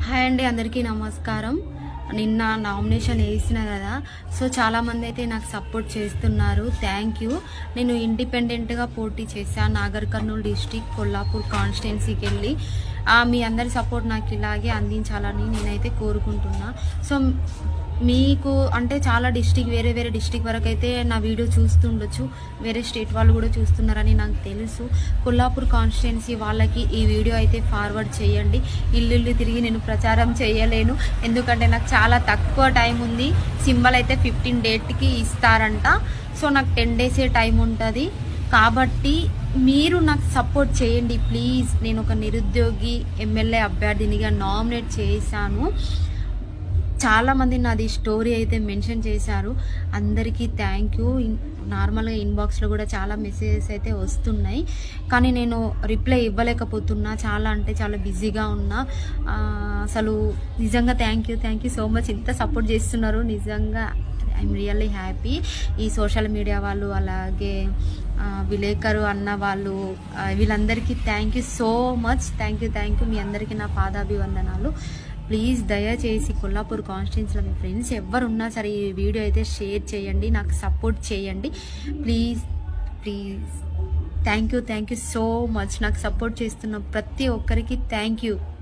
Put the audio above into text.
Hi అండి, అందరికీ నమస్కారం. నిన్న నామినేషన్ వేసిన కదా, సో చాలామంది అయితే నాకు సపోర్ట్ చేస్తున్నారు. Thank you. నేను ఇండిపెండెంట్గా పోటీ చేశాను. నాగర్ కర్నూలు డిస్టిక్ కొల్లాపూర్ కాన్స్టిట్యున్సీకి వెళ్ళి మీ అందరి సపోర్ట్ నాకు ఇలాగే అందించాలని నేనైతే కోరుకుంటున్నా. సో మీకు అంటే చాలా వేరే వేరే డిస్టిక్ వరకు అయితే నా వీడియో చూస్తుండొచ్చు, వేరే స్టేట్ వాళ్ళు కూడా చూస్తున్నారని నాకు తెలుసు. కొల్లాపూర్ కాన్స్టిట్యున్సీ వాళ్ళకి ఈ వీడియో అయితే ఫార్వర్డ్ చేయండి. ఇల్లు తిరిగి నేను ప్రచారం చేయలేను, ఎందుకంటే నాకు చాలా తక్కువ టైం ఉంది. సింబల్ అయితే 15 డేట్కి ఇస్తారంట. సో నాకు 10 డేసే టైం ఉంటుంది. కాబట్టి మీరు నాకు సపోర్ట్ చేయండి ప్లీజ్. నేను ఒక నిరుద్యోగి ఎమ్మెల్యే అభ్యర్థినిగా నామినేట్ చేశాను. చాలామంది నాది స్టోరీ అయితే మెన్షన్ చేశారు. అందరికీ థ్యాంక్ యూ. నార్మల్గా ఇన్బాక్స్లో కూడా చాలా మెసేజెస్ అయితే వస్తున్నాయి, కానీ నేను రిప్లై ఇవ్వలేకపోతున్నా. చాలా అంటే చాలా బిజీగా ఉన్నా. అసలు నిజంగా థ్యాంక్ యూ సో మచ్. ఇంత సపోర్ట్ చేస్తున్నారు, నిజంగా ఐఎమ్ రియల్లీ హ్యాపీ. ఈ సోషల్ మీడియా వాళ్ళు, అలాగే విలేకరు అన్న వాళ్ళు, వీళ్ళందరికీ thank you so much. Thank you. మీ అందరికీ నా పాదాభివందనాలు. ప్లీజ్ దయచేసి కొల్లాపూర్ కాన్స్టిట్యున్సీలో మీ ఫ్రెండ్స్ ఎవరున్నా సరే ఈ వీడియో అయితే షేర్ చేయండి, నాకు సపోర్ట్ చేయండి please. Thank you so much. నాకు సపోర్ట్ చేస్తున్న ప్రతి ఒక్కరికి థ్యాంక్ యూ.